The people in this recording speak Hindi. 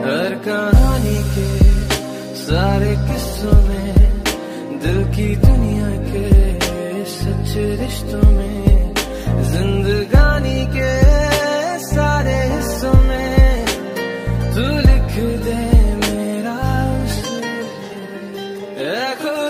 हर कहानी के सारे किस्सों में, दिल की दुनिया के सच्चे रिश्तों में, जिंदगानी के सारे हिस्सों में तू लिख दे मेरा उसे।